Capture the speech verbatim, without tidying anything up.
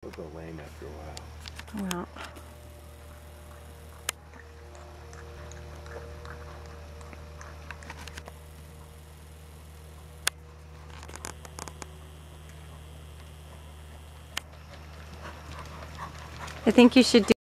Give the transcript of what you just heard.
It'll go lame after a while. Well. I think you should do